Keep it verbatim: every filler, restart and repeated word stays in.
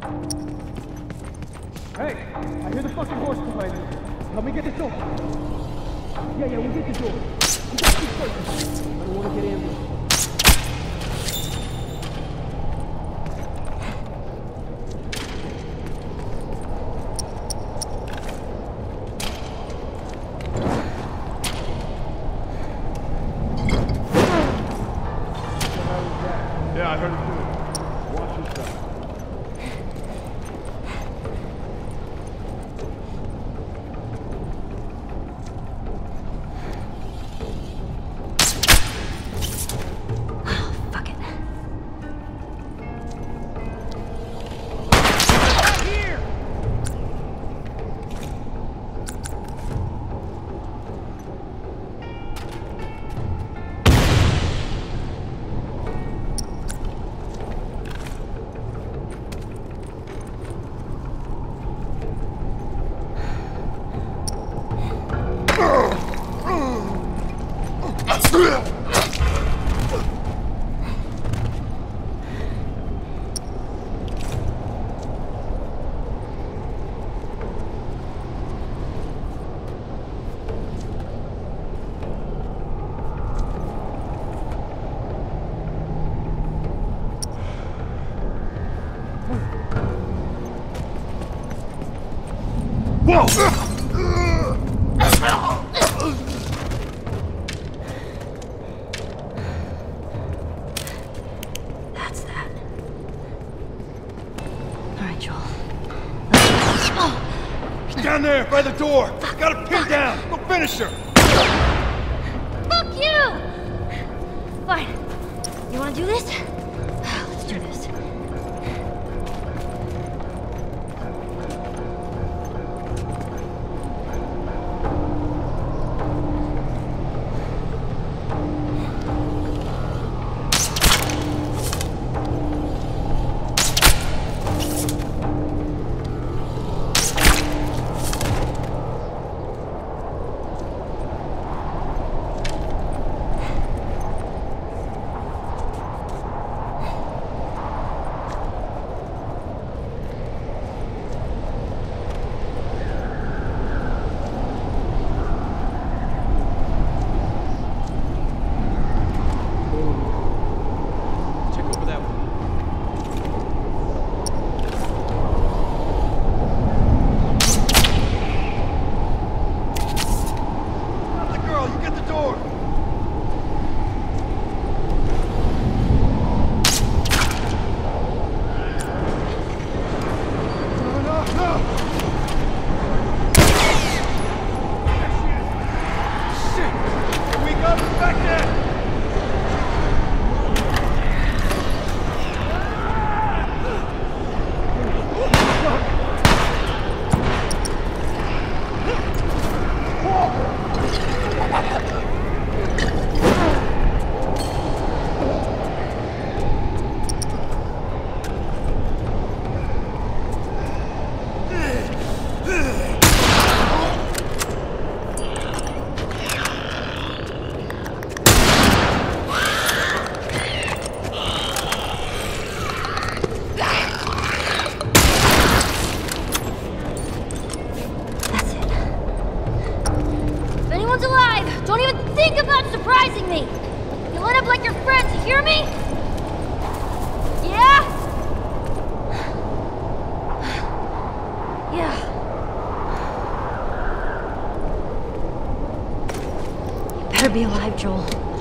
Hey, I hear the fucking horse complaining. Help me get this door. Yeah, yeah, we'll get the door. We gotta keep searching. I don't want to get ambushed. Yeah, I heard it too. Watch yourself. Fuck it. Here! Whoa! That's that. Alright, Joel. He's down there, by the door! Got him pinned down! Go finish her! Fuck you! Fine. You wanna do this? Let's do this. Don't even think about surprising me! You line up like your friends, you hear me? Yeah? Yeah. You better be alive, Joel.